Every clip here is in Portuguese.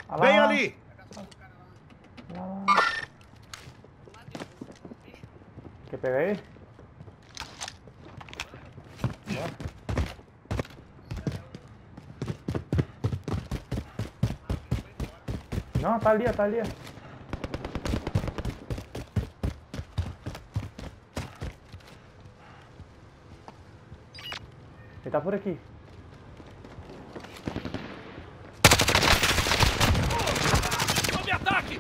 Olha lá, Bem olha lá. ali! Quer pegar ele? Não, tá ali, ó, tá ali. Ó. Ele tá por aqui. Sob ataque!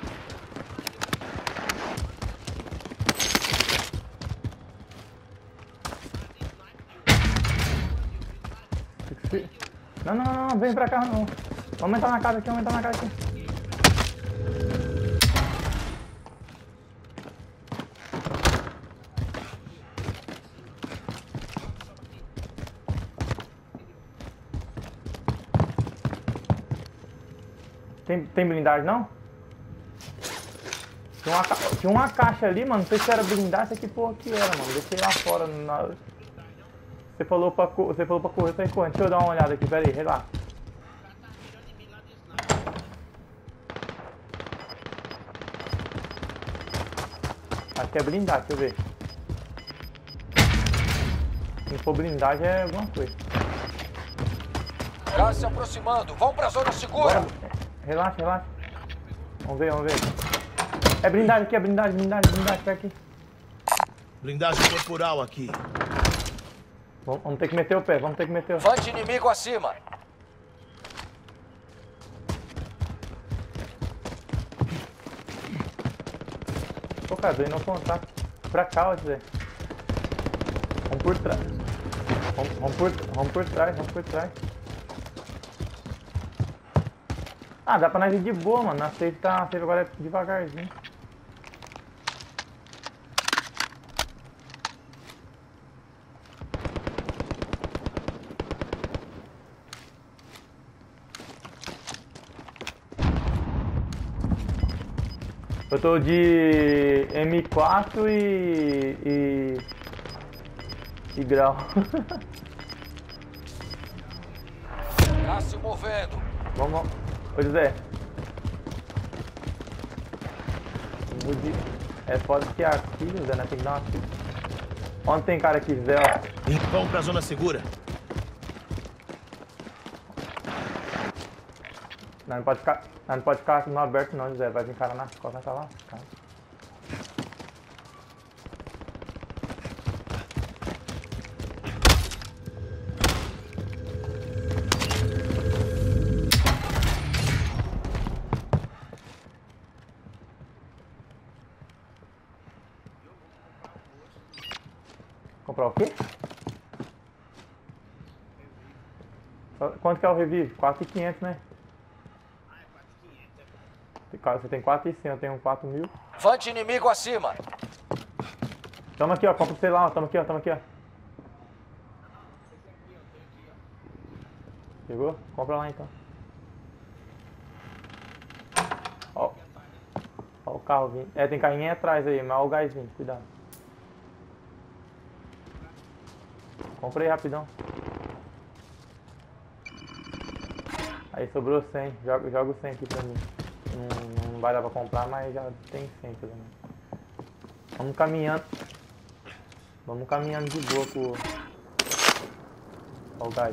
Não, não, não, não, vem pra cá, não. Vamos entrar na casa aqui, vamos entrar na casa aqui. Tem blindagem, não? Tinha uma caixa ali, mano. Não sei se era blindagem, isso aqui porra que era, mano. Deixei lá fora. Você falou pra correr, eu saí correndo. Deixa eu dar uma olhada aqui, pera aí, relaxa. Acho que é blindagem, deixa eu ver. Se for blindagem é alguma coisa. Gás se aproximando. Vão pra zona segura. Bora. Relaxa, relaxa. Vamos ver, vamos ver. É blindagem aqui, é blindagem, tá aqui. Blindagem corporal aqui. Vamos ter que meter o pé, vamos ter que meter o pé. Vante inimigo acima. Ô, cara, ele não contar. Pra cá, ó, Zé. Vamos por trás. Vamos por trás, vamos por trás. Ah, dá pra nós ir de boa, mano. A safe agora é devagarzinho. Eu tô de M4 e grau. Gás se movendo. Vamos. Ô, José. É foda que aqui, José, né? Tem que dar uma fita. Onde tem cara aqui, José, ó? Vão pra zona segura. Não pode ficar no aberto não, José. Vai vir cara nas costas, tá lá. Cara. Comprar o quê? Quanto que é o revive? 4.500, né? Você tem 4.100, eu tenho 4.000. Vante inimigo acima. Tamo aqui, ó. Compra o celular, ó. Tamo aqui, ó. Pegou? Compra lá, então. Ó o carro vindo. É, tem carrinho aí atrás aí, mas ó o gás vindo. Cuidado. Compra aí rapidão. Aí sobrou 100. Joga o 100 aqui pra mim. Não vai dar pra comprar, mas já tem 100 pelo menos. Vamos caminhando de boa pro... Ó o gás.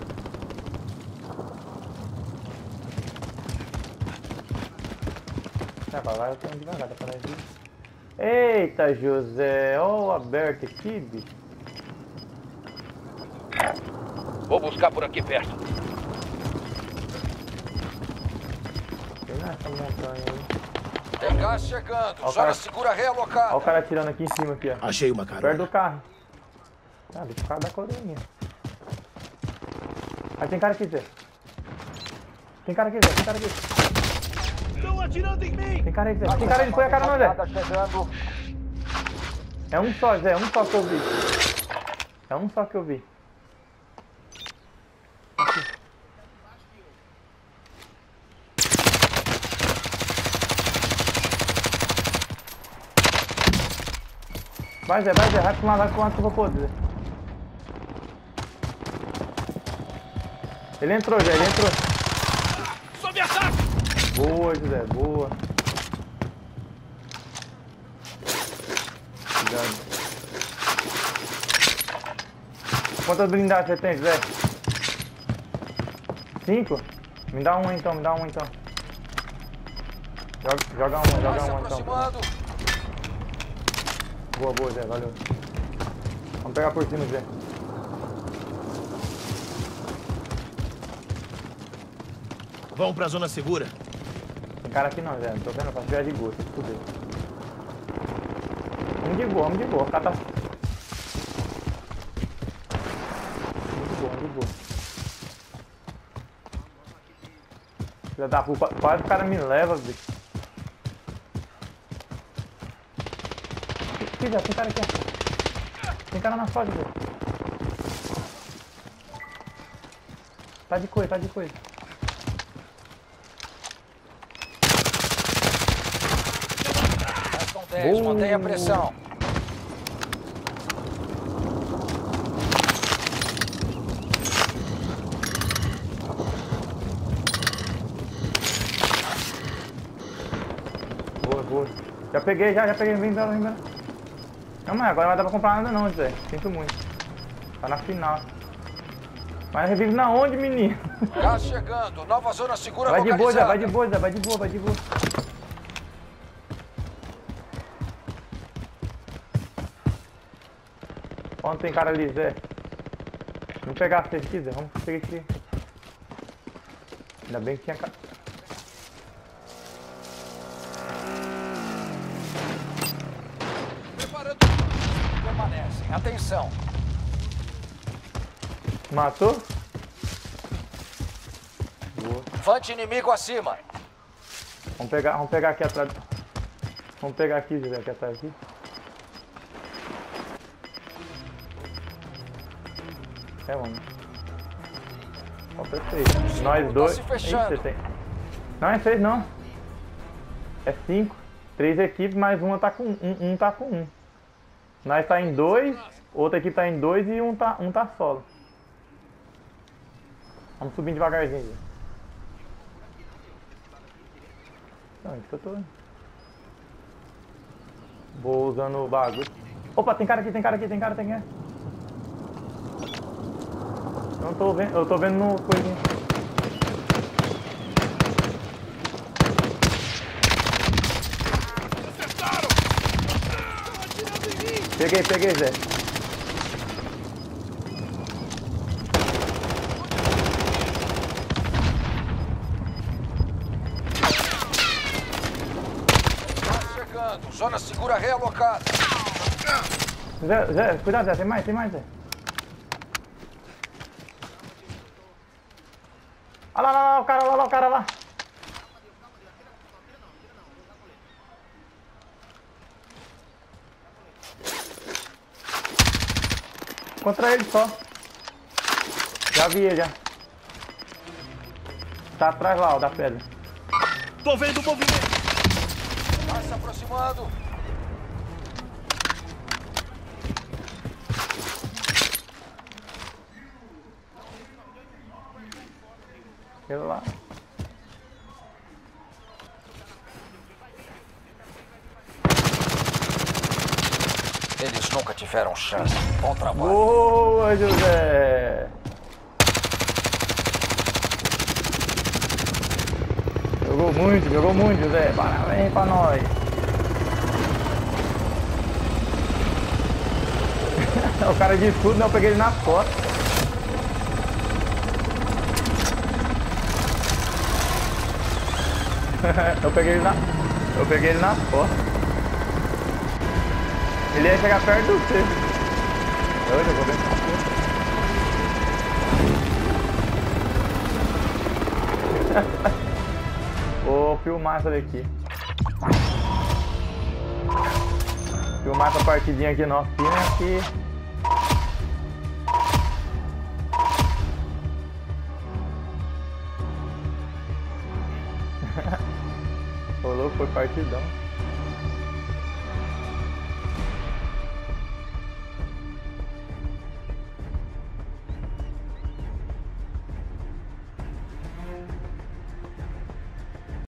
Vai, eu tenho devagar, dá pra nós ir. Eita, José, ó o aberto aqui, bicho. Vou buscar por aqui perto. Tem nessa montanha aí. Tem gás chegando. Ó, Zona cara. segura realocada. Ó o cara atirando aqui em cima, aqui, ó. Achei uma Perto carona. do carro. Ah, deixa o carro da coroinha. Aí tem cara aqui, Zé. Tem cara aqui. Estão atirando em mim! Tem cara aí, Zé. Tem cara aí, põe a cara não, Zé. Chegando. É um só, Zé. É um só que eu vi. É um só que eu vi. Aqui. Vai, Zé. Vai pro lado que eu vou poder, Zé. Ele entrou, Zé. Sob ataque! Boa, José, boa. Cuidado. Quantas blindagens você tem, José? 5? Me dá uma então, me dá uma então. Joga uma Se então. aproximando. Boa, Zé, valeu. Vamos pegar por cima, Zé. Vamos pra zona segura. Tem cara aqui não, Zé. Não tô vendo, pra virar de boa, se fuder. Vamos de boa. O cara tá... Vamos de boa. Filha da puta, quase o cara me leva, bicho. Aqui, Zé, tem cara aqui, ó. Tem cara na foto, Zé. Tá de coisa. Mais com 10, mantenha a pressão. Boa. Já peguei, vem embora. Não, mas agora não vai dar pra comprar nada não, Zé. Sinto muito. Tá na final. Mas revive na onde, menino? Gás chegando. Nova zona segura Vai de boa, Zé. localizada. Vai de boa. Onde tem cara ali, Zé? Vamos pegar vocês aqui, Zé. Vamos pegar aqui. Ainda bem que tinha cara. Preparando. Permanecem. Atenção. Matou? Boa. Fante inimigo acima. Vamos pegar aqui atrás. Vamos pegar aqui, Zé, aqui atrás aqui. Vamos. Falta 6. Nós dois. se fechando. Tem. Não, é 6 não. É 5. 3 equipes, mais uma tá com um tá com 1. Nós tá em 2, outra equipe tá em 2 e um tá solo. Vamos subindo devagarzinho. Não, isso que eu tô. Vou usando o bagulho. Opa, tem cara aqui. Eu não tô vendo, eu tô vendo no coisinho. Peguei, Zé. Gás chegando. Zona segura realocada. Zé, cuidado, Zé, tem mais, Zé. Olha lá, o cara lá. Contra ele só. Já vi ele, já. Tá atrás lá, ó, da pedra. Tô vendo o movimento. Vai se aproximando. Ele lá. Eles nunca tiveram chance. Bom trabalho. Boa, José! Jogou muito, José. Parabéns pra nós. O cara de escudo, não, eu peguei ele na foto. Eu peguei ele na foto. Ele ia chegar perto de você. Eu vou ver. Vou filmar essa daqui. Filmar essa partidinha aqui nossa aqui. Rolou, foi partidão.